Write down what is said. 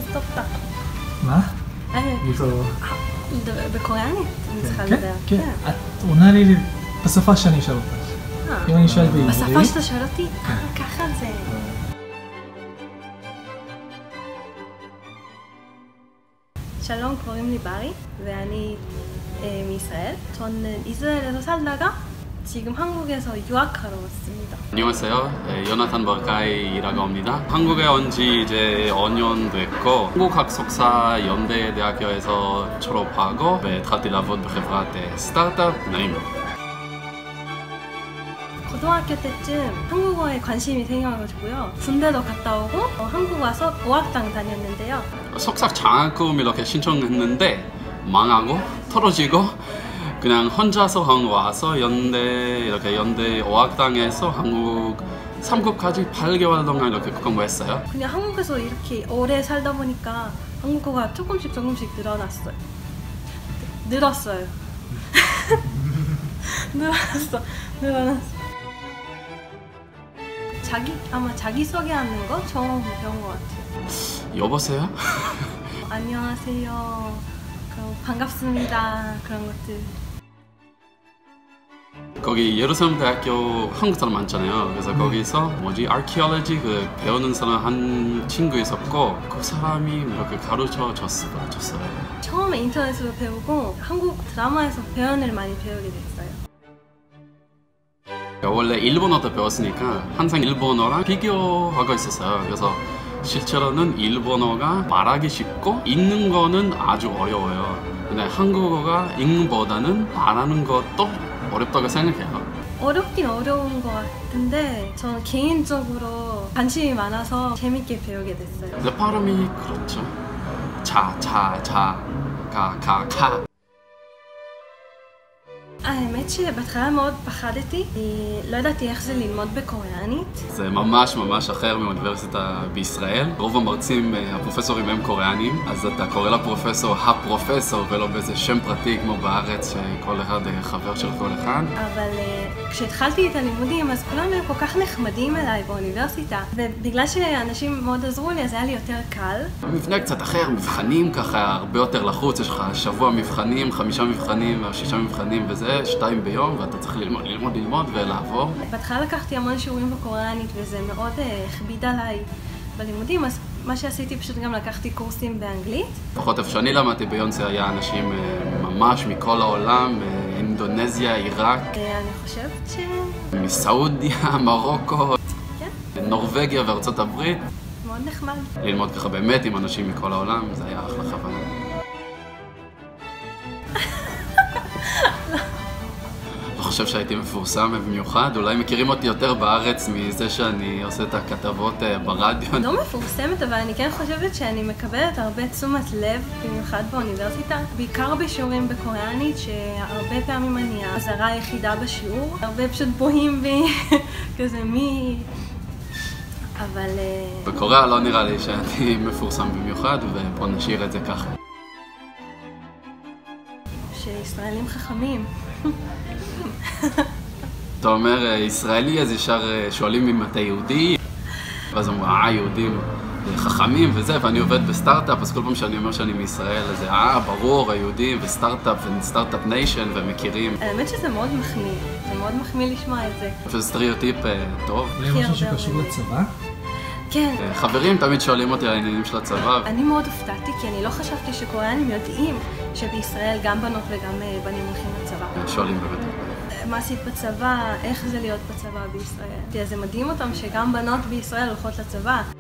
טוב טוב. מה? בקוריאנית אני צריכה לדבר. כן, את עונה לי בשפה שאני אשאל אותך. אם אני אשאל בעברית... בשפה שאתה שואל אותי? ככה זה... שלום, קוראים לי ברי, ואני מישראל. 저는 이스라엘에서 살다가 지금 한국에서 유학하러 왔습니다. 안녕하세요. 요나탄 버카이라고 합니다. 한국에 온 지 이제 5년 됐고 한국학 석사 연대대학교에서 졸업하고 התחלתי לעבוד בחברת סטארט-אפ נעים. 고등학교 때쯤 한국어에 관심이 생겨가지고요. 군대도 갔다 오고 한국 와서 어학당 다녔는데요. 석사 장학금 이렇게 신청했는데 망하고 떨어지고 그냥 혼자서 한국 와서 연대 어학당에서 한국 3급까지 8개월 동안 이렇게 공부했어요. 그냥 한국에서 이렇게 오래 살다 보니까 한국어가 조금씩 늘어났어요. 늘었어요. 늘어났어. 아마 자기 소개하는 거 처음 배운 것 같아요. 여보세요? 안녕하세요. 그럼 반갑습니다. 그런 것들. 거기 예루살렘 대학교 한국 사람 많잖아요. 그래서 거기서 archaeology 그 배우는 사람 한 친구 있었고 그 사람이 이렇게 가르쳐 줬어요. 처음에 인터넷으로 배우고 한국 드라마에서 표현을 많이 배우게 됐어요. 원래 일본어도 배웠으니까 항상 일본어랑 비교하고 있었어요. 그래서 실제로는 일본어가 말하기 쉽고 읽는 거는 아주 어려워요. 근데 한국어가 읽는 것보다는 말하는 것도 어렵다고 생각해요. 어렵긴 어려운 것 같은데 저는 개인적으로 관심이 많아서 재밌게 배우게 됐어요. 근데 발음이 그렇죠. 가. האמת שבהתחלה מאוד פחדתי, לא ידעתי איך זה ללמוד בקוריאנית. זה ממש אחר מאוניברסיטה בישראל. רוב המרצים, הפרופסורים הם קוריאנים, אז אתה קורא לפרופסור הפרופסור ולא באיזה שם פרטי כמו בארץ שכל אחד חבר של כל אחד. אבל כשהתחלתי את הלימודים אז כולם היו כל כך נחמדים אליי באוניברסיטה, ובגלל שאנשים מאוד עזרו לי אז היה לי יותר קל. המבנה קצת אחר, מבחנים ככה הרבה יותר לחוץ, יש לך שבוע מבחנים, 5 מבחנים, 6 מבחנים וזה. 2 ביום ואתה צריך ללמוד ולעבור. בהתחלה לקחתי המון שיעורים בקוריאנית וזה מאוד הכביד עליי בלימודים, אז מה שעשיתי פשוט גם לקחתי קורסים באנגלית. לפחות איפה שאני למדתי ביונסה היה אנשים ממש מכל העולם, אינדונזיה, עיראק. אני חושבת ש... מסעודיה, מרוקו, כן. נורווגיה וארצות הברית. מאוד נחמד. ללמוד ככה באמת עם אנשים מכל העולם, זה היה אחלה חוויה. אני חושב שהייתי מפורסם במיוחד, אולי מכירים אותי יותר בארץ מזה שאני עושה את הכתבות ברדיו. לא מפורסמת, אבל אני כן חושבת שאני מקבלת הרבה תשומת לב, במיוחד באוניברסיטה, בעיקר בשיעורים בקוריאנית, שהרבה פעמים אני הזרה היחידה בשיעור, הרבה פשוט בוהים בי, כזה מי... אבל... בקוריאה לא נראה לי שאני מפורסם במיוחד, ובוא נשאיר את זה ככה. שישראלים חכמים. אתה אומר ישראלי, אז ישר שואלים אם אתה יהודי, ואז אומרים, יהודים חכמים וזה, ואני עובד בסטארט-אפ, אז כל פעם שאני אומר שאני מישראל, אז ברור, היהודים וסטארט-אפ וסטארט-אפ ניישן ומכירים. האמת שזה מאוד מחמיא, זה מאוד מחמיא לשמוע את זה. זה סטריאוטיפ טוב. זה משהו שקשור לצבא? כן. חברים תמיד שואלים אותי על העניינים של הצבא. אני מאוד הופתעתי, כי אני לא חשבתי שקוריאנים יודעים שבישראל גם בנות וגם בנים הולכים לצבא. שואלים באמת. מה עשית בצבא? איך זה להיות בצבא בישראל? זה מדהים אותם שגם בנות בישראל הולכות לצבא.